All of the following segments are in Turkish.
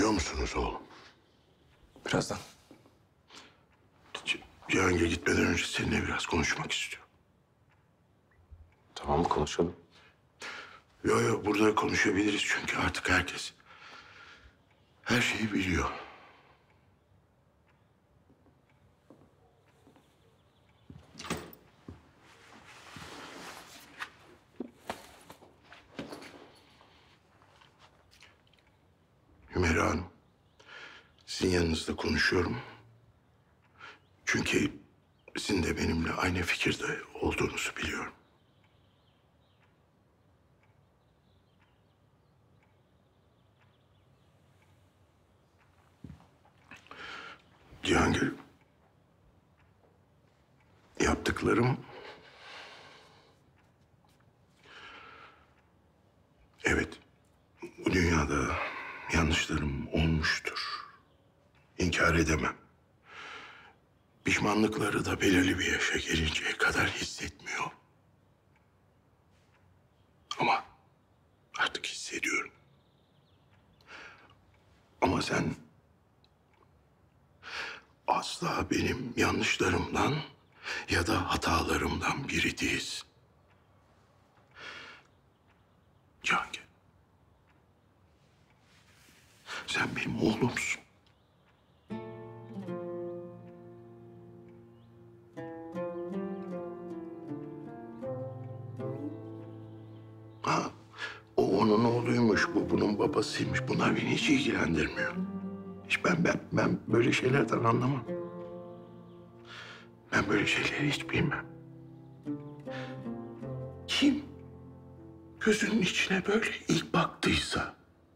Gidiyor musunuz oğlum? Birazdan. Cihangir gitmeden önce seninle biraz konuşmak istiyorum. Tamam mı, konuşalım? Yo, burada konuşabiliriz çünkü artık herkes her şeyi biliyor. Hümeyra Hanım, sizin yanınızda konuşuyorum. Çünkü sizin de benimle aynı fikirde olduğunuzu biliyorum. Cihangir, yaptıklarım... Evet, bu dünyada yanlışlarım olmuştur. İnkar edemem. Pişmanlıkları da belirli bir yaşa gelinceye kadar hissetmiyor. Ama artık hissediyorum. Ama sen asla benim yanlışlarımdan ya da hatalarımdan biri değilsin. Cihangir, sen benim oğlumsun. Ha, o onun oğluymuş, bu bunun babasıymış. Bunlar beni hiç ilgilendirmiyor. Hiç ben böyle şeylerden anlamam. Ben böyle şeyleri hiç bilmem. Kim gözünün içine böyle ilk baktıysa,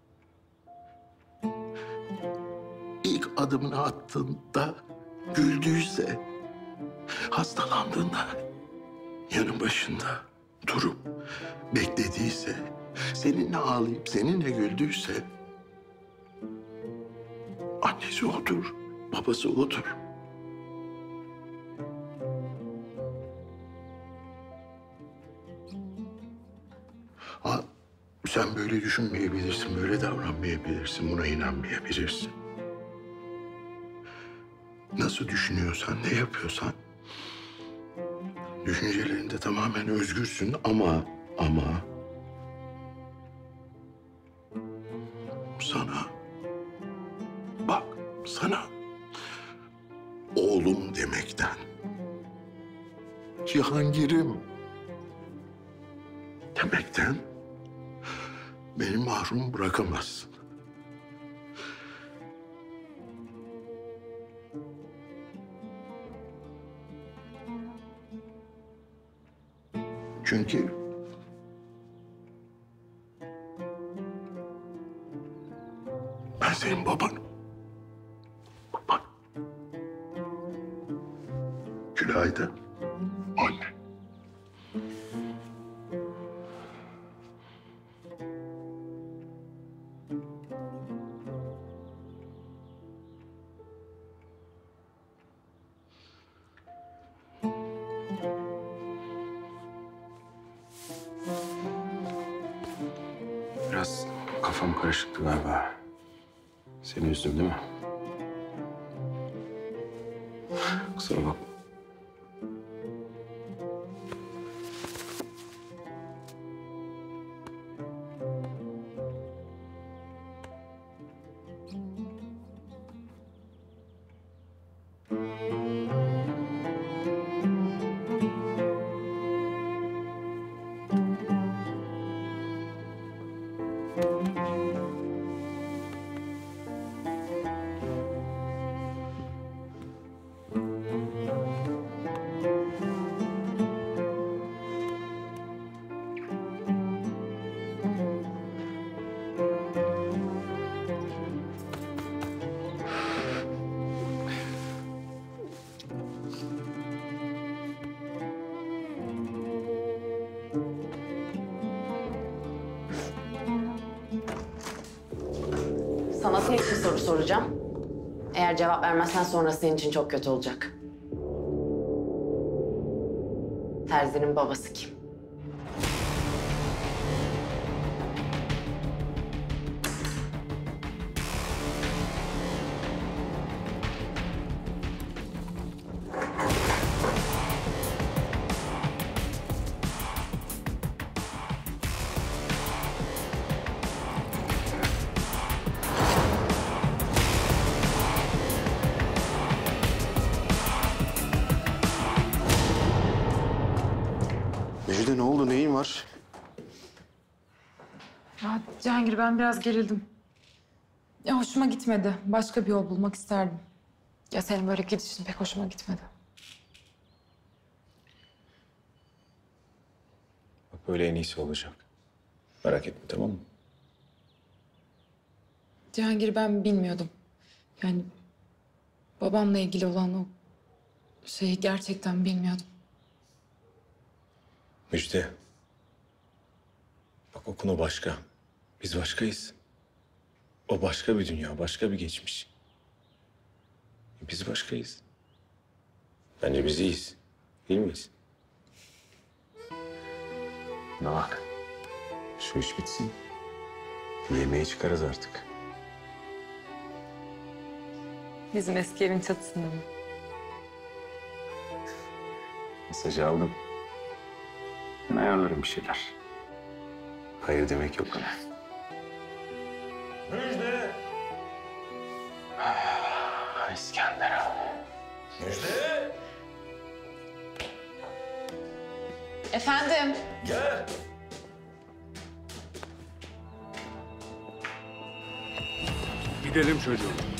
ilk adımını attığında güldüyse, hastalandığında yanı başında durup beklediyse, seninle ağlayıp seninle güldüyse, annesi odur, babası odur. Ha, sen böyle düşünmeyebilirsin, böyle davranmayabilirsin, buna inanmayabilirsin. Nasıl düşünüyorsan, ne yapıyorsan, düşüncelerinde tamamen özgürsün ama sana, bak sana oğlum demekten, Cihangir'im demekten beni mahrum bırakamazsın. Çünkü ben senin babanım. Baban. Gülay da anne. Biraz kafam karışıktı galiba. Seni üzdüm değil mi? Kusura bakma. Sana tek bir soru soracağım. Eğer cevap vermezsen sonrası senin için çok kötü olacak. Terzi'nin babası kim? Müjde ne oldu? Neyin var? Ya Cihangir ben biraz gerildim. Ya hoşuma gitmedi. Başka bir yol bulmak isterdim. Ya senin böyle gidişin pek hoşuma gitmedi. Bak böyle en iyisi olacak. Merak etme, tamam mı? Cihangir ben bilmiyordum. Yani babamla ilgili olan o şeyi gerçekten bilmiyordum. Müjde. Bak o konu başka. Biz başkayız. O başka bir dünya, başka bir geçmiş. Biz başkayız. Bence biz iyiyiz. Değil miyiz? Buna bak. Şu iş bitsin. Yemeğe çıkarız artık. Bizim eski evin çatısında mı? Mesajı aldım. Ben ayarlarım bir şeyler. Hayır demek yok ona. Müjde! İskender abi. Efendim? Gidelim çocuğum.